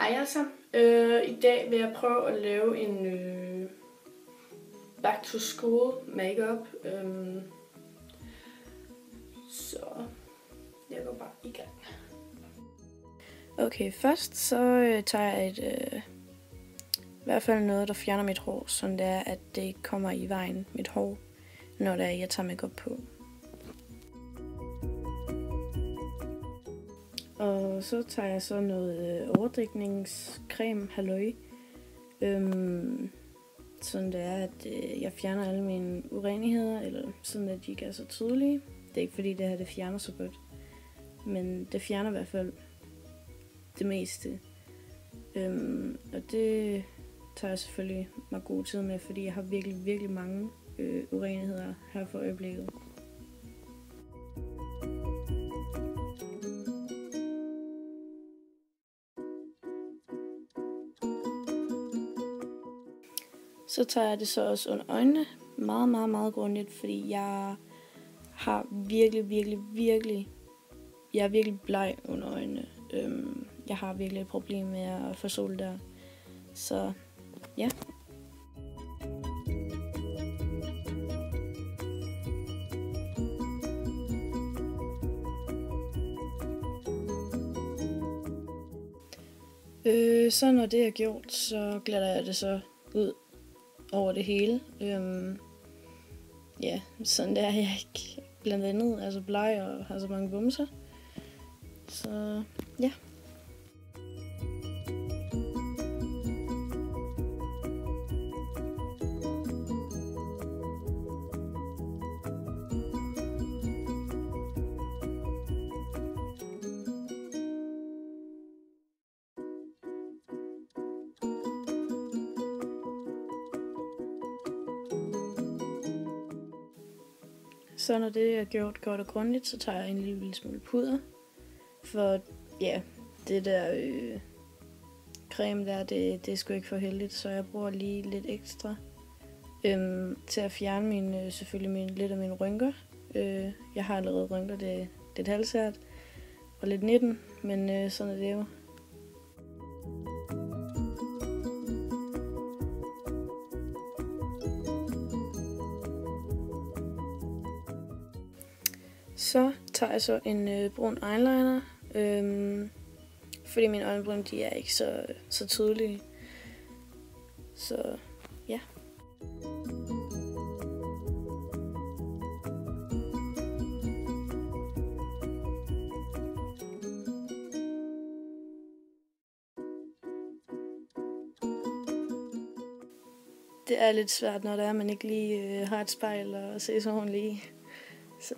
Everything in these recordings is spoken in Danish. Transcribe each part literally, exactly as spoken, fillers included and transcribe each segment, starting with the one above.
Hej altså. Øh, I dag vil jeg prøve at lave en øh, back to school makeup. Øh, så jeg går bare i gang. Okay, først så øh, tager jeg et, øh, i hvert fald noget, der fjerner mit hår, sådan det er, at det ikke kommer i vejen mit hår, når det er, jeg tager makeup på. Og så tager jeg så noget øh, overdækningscreme, halløj. Øhm, sådan det er, at øh, jeg fjerner alle mine urenigheder, eller sådan at de ikke er så tydelige. Det er ikke fordi det her det fjerner så godt, men det fjerner i hvert fald det meste. Øhm, og det tager jeg selvfølgelig mig god tid med, fordi jeg har virkelig, virkelig mange øh, urenigheder her for øjeblikket. Så tager jeg det så også under øjnene, meget, meget, meget grundigt, fordi jeg har virkelig, virkelig, virkelig, jeg er virkelig bleg under øjnene. Øhm, jeg har virkelig et problem med at få sol der, så ja. Øh, så når det er gjort, så glatter jeg det så ud over det hele. Øhm, ja, sådan der er jeg ikke blandt andet, altså bleg og har så mange bumser. Så ja. Så når det er gjort godt og grundigt, så tager jeg en lille, lille smule puder. For ja, det der øh, creme der, det, det er sgu ikke for heldigt, så jeg bruger lige lidt ekstra øhm, til at fjerne mine, selvfølgelig mine, lidt af mine rynker. Øh, jeg har allerede rynker, det, det er et halvsært og lidt nitten, men øh, sådan er det jo. Så tager jeg så en øh, brun eyeliner, øhm, fordi mine øjenbryn de er ikke så, så tydelige. Så ja. Det er lidt svært, når det er, man ikke lige øh, har et spejl og se så ordentligt i. Så.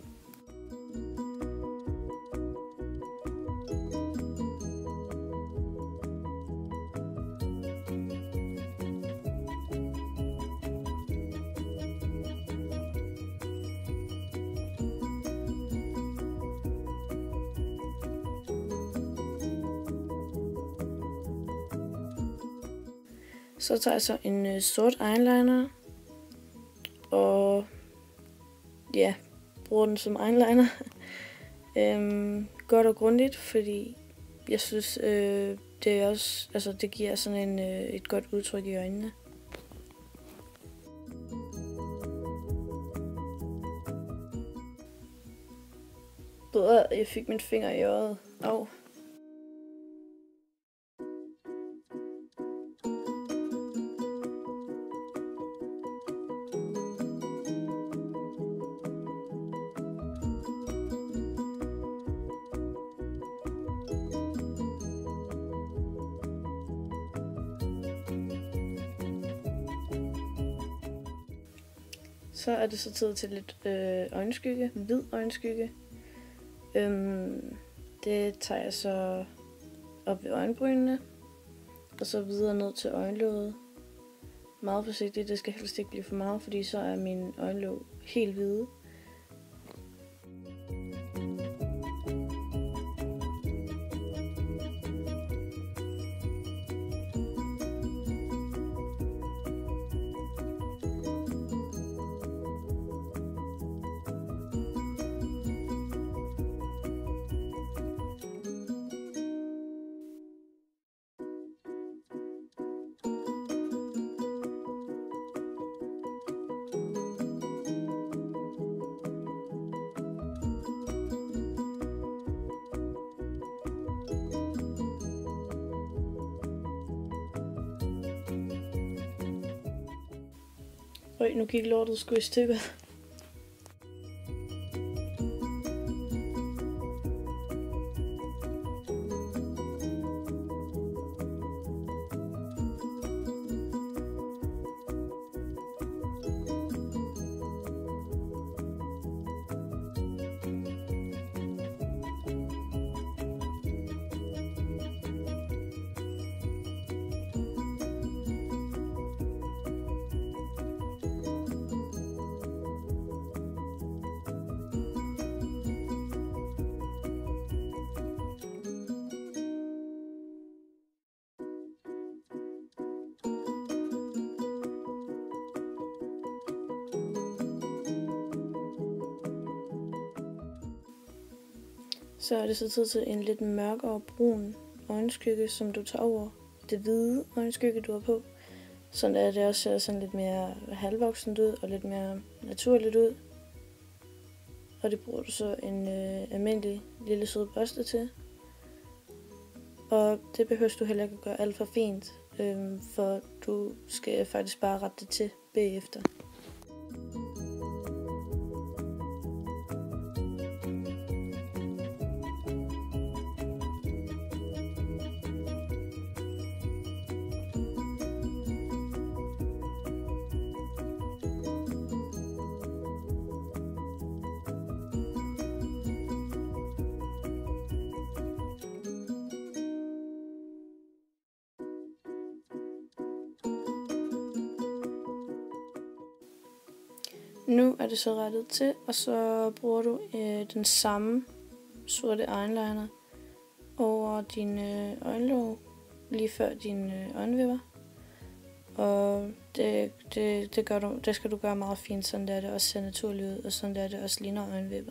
Så tager jeg så en øh, sort eyeliner, og ja, bruger den som eyeliner. øhm, godt og grundigt, fordi jeg synes, øh, det er også, altså det giver sådan en, øh, et godt udtryk i øjnene. Både jeg fik min finger i øjet. Au. Så er det så tid til lidt øh, øjenskygge, hvid øjenskygge. Øhm, det tager jeg så op ved øjenbrynene, og så videre ned til øjenlåget. Meget forsigtigt, det skal helst ikke blive for meget, fordi så er min øjenlåg helt hvide. Øj, nu gik lortet sgu i stykker. Så er det så tid til en lidt mørkere brun øjenskygge, som du tager over det hvide øjenskygge, du har på. Sådan at det også ser sådan lidt mere halvvoksent ud og lidt mere naturligt ud. Og det bruger du så en øh, almindelig lille sød børste til. Og det behøver du heller ikke at gøre alt for fint, øh, for du skal faktisk bare rette det til bagefter. Nu er det så rettet til, og så bruger du øh, den samme sorte eyeliner over dine øh, øjenlåg, lige før dine øh, øjenvipper. Og det, det, det, gør du, det skal du gøre meget fint, sådan der det også ser naturligt ud, og sådan der det også ligner øjenvipper.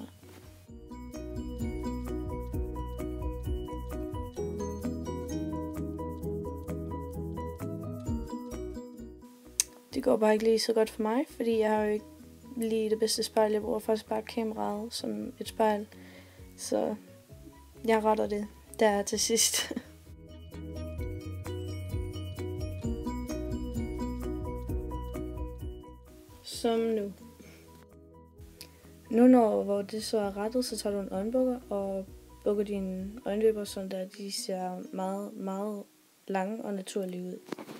Det går bare ikke lige så godt for mig, fordi jeg har jo ikke lige det bedste spejl. Jeg bruger faktisk bare kameraet som et spejl. Så jeg retter det der til sidst. Som nu. Nu når hvor det så er rettet, så tager du en øjenbukker og bukker dine øjenvipper, sådan der de ser meget, meget lange og naturlige ud.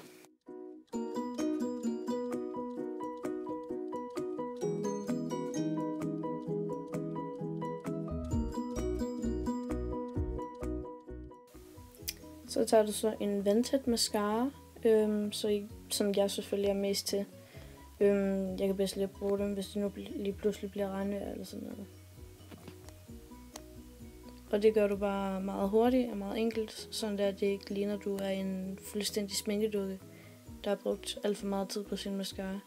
Så tager du så en vandtæt mascara, øhm, så I, som jeg selvfølgelig er mest til. Øhm, jeg kan bedst lige bruge dem, hvis det nu lige pludselig bliver regnvejr eller sådan noget. Og det gør du bare meget hurtigt og meget enkelt, sådan der det ikke ligner, at du er en fuldstændig sminkedukke, der har brugt alt for meget tid på sin mascara.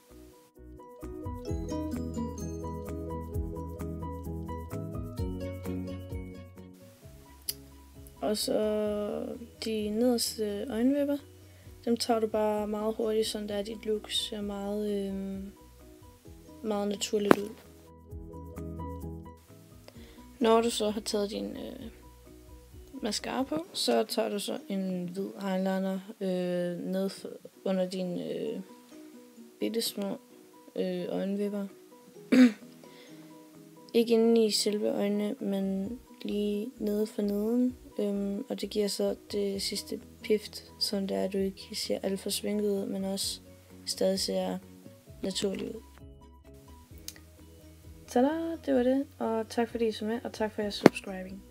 Og så de nederste øjenvipper, dem tager du bare meget hurtigt, sådan der dit look ser meget, øh, meget naturligt ud. Når du så har taget din øh, mascara på, så tager du så en hvid eyeliner øh, ned for, under dine øh, bitte små øh, øjenvipper. Ikke inde i selve øjnene, men lige nede for neden. Øhm, og det giver så det sidste pift, sådan der at du ikke ser alt for svinget ud, men også stadig ser naturligt ud. Tada, det var det, og tak fordi I så med, og tak for jeres subscribing.